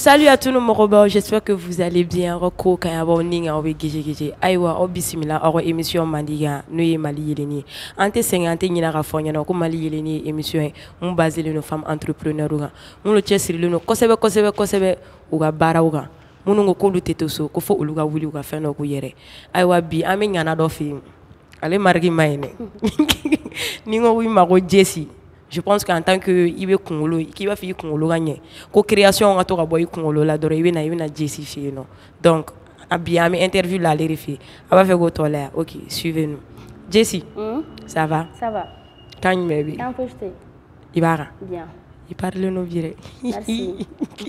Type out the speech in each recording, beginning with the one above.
Salut à tous nos morobas, j'espère que vous allez bien. Roko kayabo ninga obe gege aiwa obisimila oro émission mandiga noye mali yeleni. Ante 50 nyina ka fonya no ko mali yeleni émission mun basé le no femme entrepreneur nga. Mun lo chesiri le no kosebe uga bara uga. Munu ngo ko lutete so ko fo uluga wuli uga feno ko yere. Aiwa bi ame nyana do fi. Ale margi mayne. Ningo wi mago Jesse. Je pense qu'en tant que ibe kungolo qui va faire kungolo gagner co création on a to boy kungolo la dore ibe na Jesse fi non donc bien mes interview là les filles on va faire go tolère. OK, suivez-nous. Jesse, ça va quand baby quand peux je ibara bien il parle no vire merci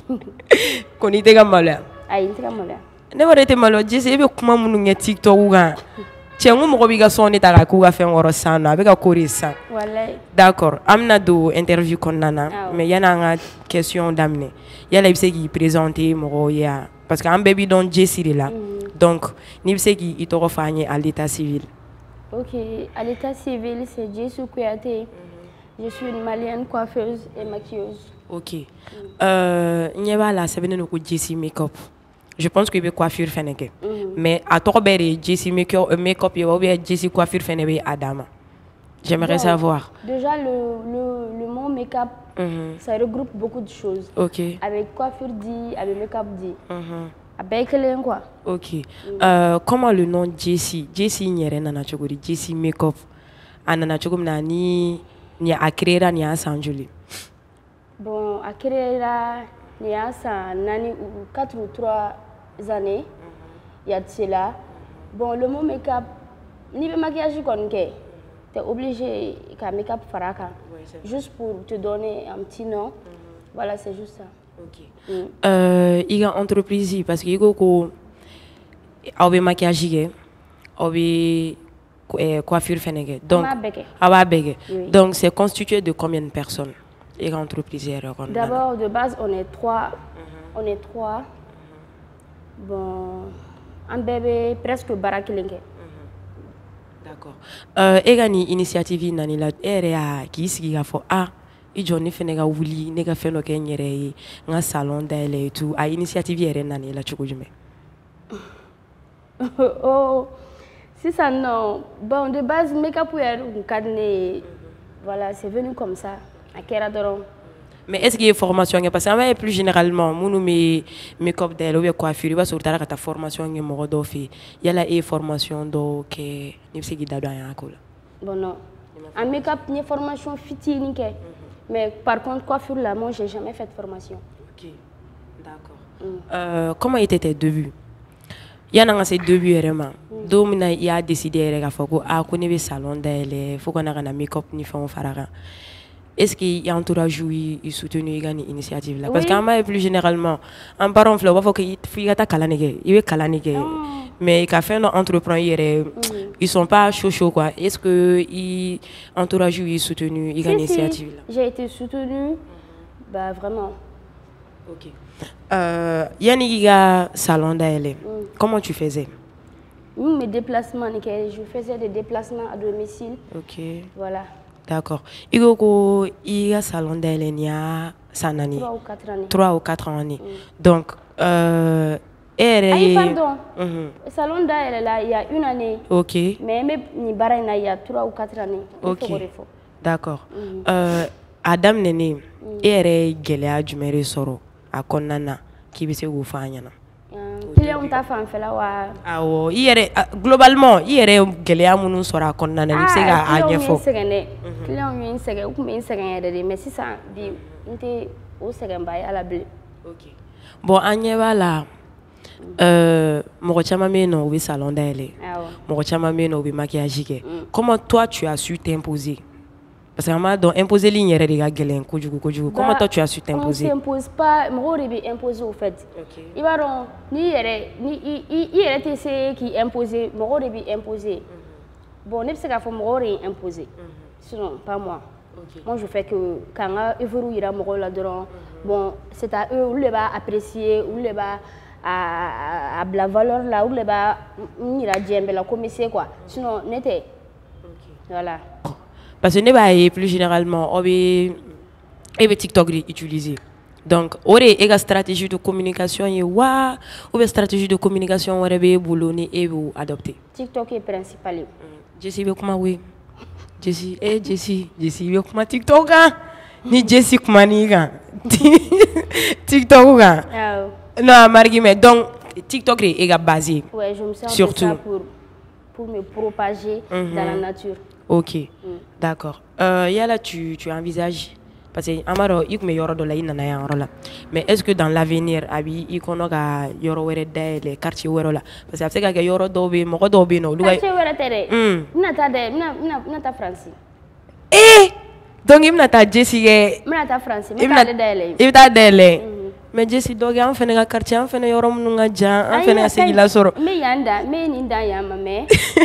konite ga mala ay inte ga mala ne warete malo Jesse ibe kuma munu nge TikTok uga Tiens, on m'a sonné ta la cour à faire un ressent avec un corissa. D'accord. Amna do interview konana, mais il y a une question d'amener. Il y a les qui présentent moroya parce qu'un bébé dont Jesse est là. Donc, ni qui il te refait à l'état civil. OK, à l'état civil, c'est Jesse Kouyaté. Je suis une malienne coiffeuse et maquilleuse. OK. N'y a là, c'est venu nous Jesse make-up. Je pense qu'il y a coiffure feneke. Mais à toi Jesse make-up ou bien Jesse coiffure fenebe Adama. J'aimerais savoir. Déjà le mot make-up ça regroupe beaucoup de choses. OK. Avec coiffure dit, avec make-up dit. Avec les quoi. OK. Comment le nom Jesse nyere nana chogori Jesse make-up anana chogom na ni a créer ni a sanjuli. Bon, à créer il y a 4 ou 3 années, il y a de cela. Bon, le mot make-up, ni le maquillage qu'on fait, tu es obligé de make-up faraka. Juste pour te donner un petit nom. Voilà, c'est juste ça. OK. Il y a une entreprise parce qu'il y a un maquillage, il y a coiffure fenege. Donc, donc c'est constitué de combien de personnes? Et entreprise. D'abord, de base, on est 3. On est 3. Bon, un bébé presque barakilingue. D'accord. Egani initiative nani la area qui sigi ga fo i joni fenega wuli nega feno ke nyere nga salon d'aile et tout a initiative ere nani la chukujume. Oh, si ça non. Bon, de base make-up ou cadne. Voilà, c'est venu comme ça. Mais est-ce qu'il y a une formation? Parce que plus généralement, mes make-up d'elle ou coiffure, il va sortir ta formation qui est il y a une formation qui est bon non. En make-up, il y a une formation fitting. Mais par contre, coiffure là, moi, j'ai jamais fait de formation. OK. D'accord. Comment étaient tes débuts? Il y a un débuts vraiment. Domina il a décidé de faire un salon d'elle, il faut qu'on ait un make-up ni faire un farara. Est-ce qu'il y a un entourage qui soutenu une initiative là? Parce que plus généralement, en parlant de il faut qu'il y ait un kalanike. Mais quand fait un entrepreneur, ils sont pas chaud quoi. Est-ce que l'entourage est soutenu une initiative là? J'ai été soutenue, bah vraiment. OK. Il y a un salon d'elle. Comment tu faisais? Mes déplacements, je faisais des déplacements à domicile. OK. Voilà. D'accord. Il y a un salon d'elle il y a 3 ou 4 années. Donc, pardon. Le salon d'elle là, il y a 1 année. OK. Mais il y a 3 ou 4 années. OK. D'accord. Adam Nene, il y a un soro à Konana qui veut se vous faire. Globalement, il y a un moun sora Konana ni se ga anya fo. Mais si ça dit au second bail à la blé. OK. Bon, anya wala mo chama meno au salon d'elle. Mo chama meno au maquillage. Comment toi tu as su t'imposer? Parce que donc imposer ligne de gagelen kojugu. Comment toi tu as su t'imposer? On s'impose pas, moi je imposer au fait. OK. Il va donc ni il qui imposer, moi je imposer. Bon, ne sais pas faut moi imposer. Sinon pas moi. OK. Moi je fais que quand évolue ira moi là-dedans. Bon, c'est à eux ou les va apprécier ou les va à la valeur là ou les va ira dire la commissaire quoi. Sinon n'était. OK. Voilà. Parce que plus généralement, on veut TikTok utiliser. Donc o de e ka stratégie de communication ye wa ou bien stratégie de communication wɛrɛ b'e bolo ni e b'o adopter. TikTok est principal. Jessie bɛ kuma oui. Jessie Jessie bɛ kuma TikTok kan. Ni Jessie kuma n'i kan. TikTok kan. Non, Marguerite, mais donc TikTok est éga basé. Ouais, je me sers surtout de ça pour me propager dans la nature. Ok, d'accord. Yala, tu envisages parce que amaro ik me yoro do la ina na yoro la. Mais est-ce que dans l'avenir abi ikono ga yoro wéré les quartiers wéro la parce que c'est que yoro do be mo do be no luga. Quartier wéré téré. Mina ta France. Donc imna ta Jessie ge. Mina ta France. Mina ta dele. Ibta dele. Mais Jessie doge an fene ga quartier an fene yoro mun nga jan an fene asigi la soro. Me yanda me ni nda yama me.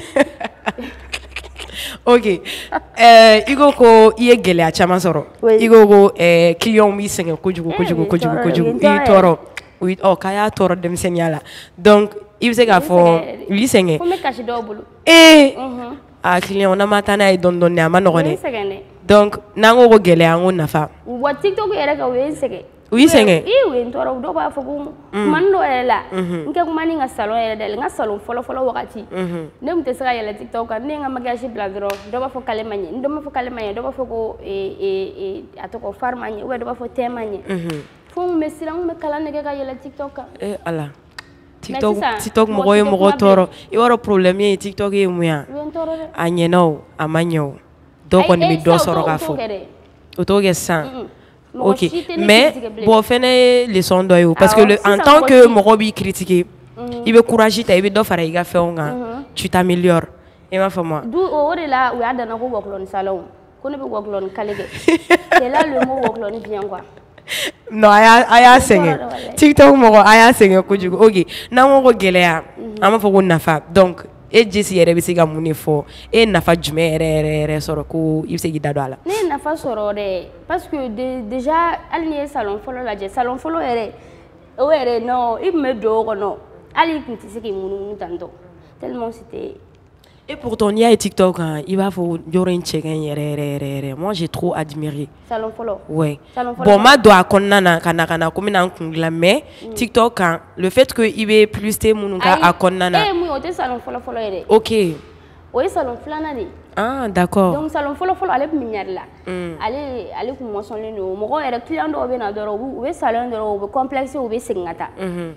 Ok. Igo ko iye gele a chama soro. Igo ko client mi senge kojugo. I toro. Oui, kaya toro dem senyala. Donc, il se ga fo li senge. Faut me cacher double. Client on a matana e don ne amanogone. Donc, nango go gele an on nafa. Wa TikTok era ka we senge. Oui senge. We ntoro do ba fo ko man do la. Nke kuma ni nga salon era del nga salon folo wakati. Ne mte sera yela TikTok ka ne nga magashi bladro do ba fo kalemanye ndo ma fo kalemanye do ba fo ko atoko farmanye we do ba fo temanye. Fo me silang me kala ne ka yela TikTok ka. Ala. TikTok mo toro. I waro problème ye TikTok ye muya. Anyeno amanyo. Do ko ni mi do soro ka fo. Otoge san. Ok, mais bon, fais les sons d'oeil parce que en tant que Morobi critiqué, il veut courager, il veut faire il fait tu t'améliores. Et ma femme moi. D'où au là où il y a dans un worklon salon, qu'on ne peut worklon calé. C'est là le mot worklon vient quoi. Non, aya singé. TikTok moro aya singé kujugo. Ok, na mo gelea. Ama fo nafa. Donc e Jessie yɛrɛ bɛ se ka mun de fɔ e nafa jumɛn yɛrɛ sɔrɔ ko i bɛ se k'i da don a la. Ne ye nafa sɔrɔ dɛ parce que déjà hali n'i ye salon fɔlɔ lajɛ salon fɔlɔ yɛrɛ o yɛrɛ non i tun bɛ don o kɔnɔ hali i tun tɛ se k'i munumunu tantɔ tellement c'était. Et pourtant n'i y'a ye TikTok kan i b'a fɔ yɔrɔ in cɛ ka ɲi yɛrɛ moi j'ai trop admiré. Salon fɔlɔ. Ouais. Bon ma don a kɔnɔna na ka na ko n bɛna n kun dilan mais TikTok kan le fait que i bɛ publicité minnu kɛ a kɔnɔna na. Mun ye o tɛ salon fɔlɔ yɛrɛ. Ok. O ye salon filanan de. Ah d'accord. Donc salon fɔlɔ ale tun bɛ ɲari la. Ale tun mɔsɔnlen don mɔgɔ yɛrɛ client dɔw bɛ na dɔrɔn u bɛ salon dɔrɔn u bɛ complexe u bɛ segin ka taa.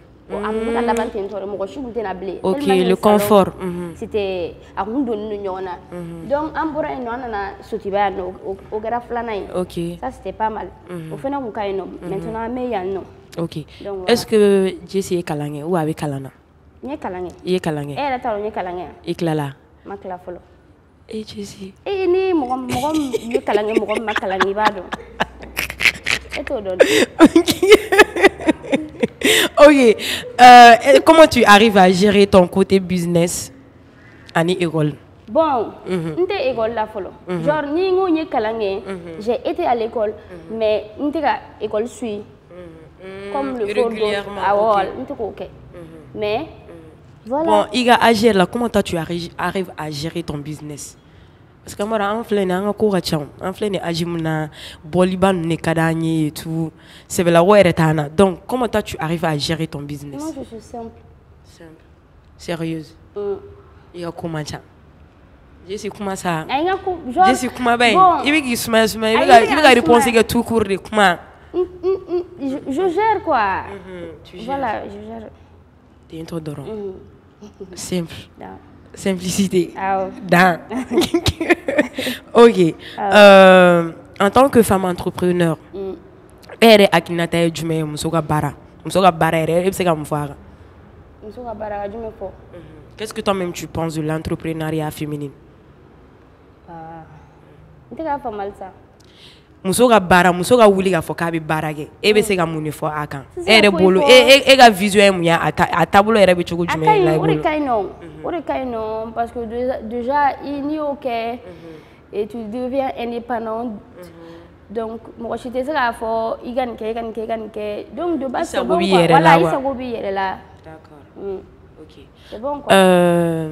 Ok, le confort. C'était à donc ok. Ça c'était pas mal. Maintenant ok. Est-ce que Jessie est kalangé ou avec kalana? Il est kalangé. Il est kalangé. Et Klala. Ma Klala follow. Et Jessie. Et ni mogom ni kalangé mogom ma kalangé bado. Ok. Comment tu arrives à gérer ton côté business à l'école? Bon, n'était école là follow. Genre ni ngoni kalangé, j'ai été à l'école, mais n'était à école suit. Comme le régulièrement. Ah ouais, n'était ok. Mais voilà. Bon, il a à gérer là. Comment toi tu arrives à gérer ton business? Parce que moi, en plein, en cours à chant, en plein, agimuna, boliban, nekadani et tout. C'est la ouais, donc, comment toi tu arrives à gérer ton business? Moi, je suis simple. Simple. Sérieuse. Il y a comment ça? Je suis comment ça? Je suis comment bien? Il veut qu'il se mette, il veut répondre que tout court de comment? Je gère quoi? Voilà, je gère. T'es un trop dorant. Simple. Simplicité. Ok. En tant que femme entrepreneur, elle est akinata du même musoga bara. Musoga bara elle c'est comme voir. Musoga bara du même fort. Qu'est-ce que toi-même tu penses de l'entrepreneuriat féminin? C'est pas mal ça. Musoga bara, musoga wuli ga fokabi barage. Ebe se ga muni fo akan. Ere bolo e ga visuel muya a tableau ere be chogo jume la bolo. Ore kaino parce que déjà il n'y OK et tu deviens indépendant. Donc moi je te ça fo igan ke donc de base c'est bon voilà il s'est bien là. D'accord. OK. C'est bon quoi.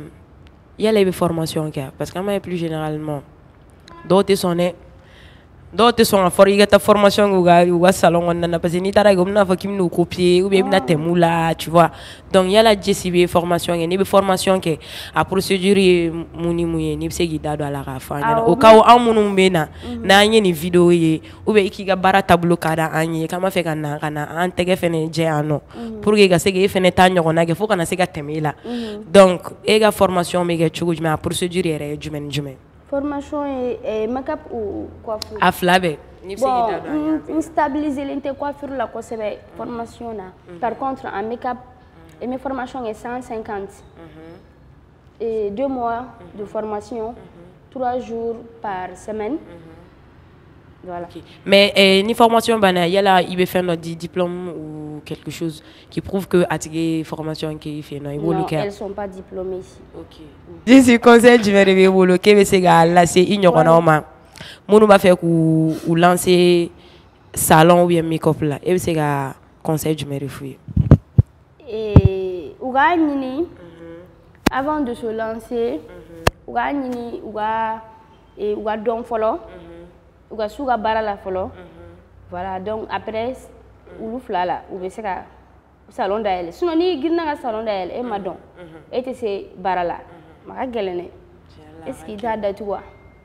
Il y a les formations parce que moi plus généralement d'autres sonné dɔw tɛ sɔn ka fɔra i ka taa formation kɛ u ka salon kɔnɔna na parce que n'i taara yen u bɛna fɔ k'i bɛn'u copier ou bien i bɛna tɛmɛ u la tu vois donc yala Jessie bɛ formation kɛ n'i bɛ formation kɛ a procédure ye mun ni mun ye n'i bɛ se k'i da don a la k'a fɔ an ɲɛna o ka anw minnu bɛ na n'an ye nin vidéo ye ou bien i k'i ka baara taabolo ka da an ye k'an b'a fɛ ka na an tɛgɛ fɛnɛ jɛ yan nɔ pour que ka se k'e fɛnɛ taa ɲɔgɔnna kɛ fo kana se ka tɛmɛ e la donc e ka formation bɛ kɛ cogo jumɛn a procédure yɛrɛ ye jumɛn ni jumɛn. Formation et make-up ou coiffure? A fila bɛɛ. Bon, stabiliser l'inte coiffure la kosɛbɛ formation na. Par contre en make-up et mes formations est 150. Et 2 mois de formation, 3 jours par semaine. Voilà. Okay. Mais ni formation bana yala il veut faire notre diplôme ou quelque chose qui prouve que attirer formation qui fait non elles sont pas diplômées ici. OK. Je suis conseil du verbe bolo que c'est là c'est ignorant ma. Monu ba faire ou lancer salon ou bien make-up là et c'est ga conseil du verbe fouiller. Et ouganini avant de se lancer ouganini ouga don follow ou ka suga bara la folo voilà donc après ulu flala ou be se ka salon d'ael sinon ni girna ka salon d'ael e ma don e te se bara la maka gelene est-ce qu'il t'a da toi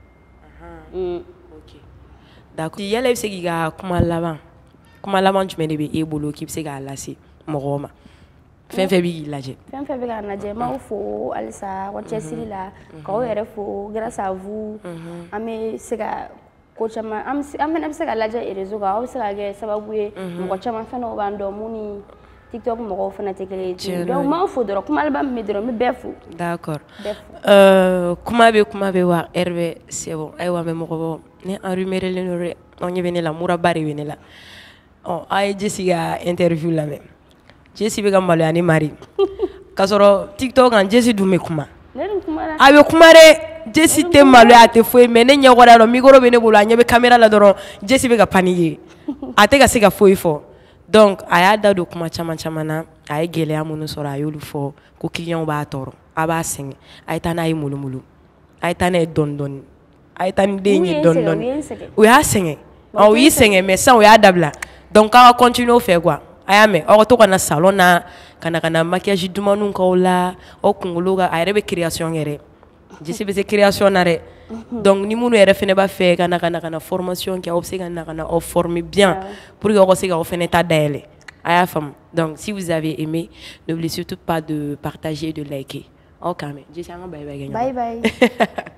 OK d'accord yala be se ki ga kuma laban jumɛn de be e bolo ki be se ka lase mɔgɔ ma fɛn fɛn b'i lajɛ fɛn fɛn bɛ ka lajɛ m'aw fo alisa wa cɛsiri la k'aw yɛrɛ fo grâce à vous an bɛ se ka ko caman an fana bɛ se ka lajɛ réseau kan aw bɛ se ka kɛ sababu ye mɔgɔ caman fana b'an dɔn mun ni TikTok mɔgɔw fana tɛ kelen ye donc m'aw fo dɔrɔn kuma laban min bɛ dɔrɔn n bɛ bɛɛ fo. D'accord kuma bɛ wa heure bɛ c'est bon ayiwa mɛ mɔgɔ ne enrhumérelen don dɛ anw ɲɛ bɛ ne la muraba de bɛ ne la a ye Jessie ka interview lamɛn Jessie bɛ ka maloya ni Mari k'a sɔrɔ TikTok kan Jessie dun bɛ kuma a bɛ kuma dɛ Jessie tɛ maloya a tɛ foyi mais ne ɲɛ kɔrɔ micro bɛ ne bolo a ɲɛ bɛ caméra la dɔrɔn Jessie bɛ ka paniquer a tɛ ka se ka foyi fɔ donc a y'a da don kuma caman caman na a ye gɛlɛya minnu sɔrɔ a y'olu fɔ ko client b'a tɔɔrɔ a b'a sɛgɛn a ye taa n'a ye molomolo a ye taa n'a ye dɔɔni dɔɔni a ye taa ni den ye dɔɔni dɔɔni u y'a sɛgɛn u y'i sɛgɛn mais sisan u y'a dabila donc k'aw ka continuer o fɛ quoi a y'a mɛn aw ka to ka na salon na ka na maquillage dumaniw k'aw la aw kunkolo ka a yɛrɛ bɛ création yɛrɛ Jessie bɛ se création na dɛ donc ni minnu yɛrɛ fɛnɛ b'a fɛ ka na formation kɛ aw bɛ se ka na aw former bien pour que aw ka se k'aw fɛnɛ ta dayɛlɛ a y'a faamu donc si vous avez aimé n'oubliez surtout pas de partager et de liker aw k'a mɛn Jessie an ka bye bye kɛ ɲɔgɔn bye bye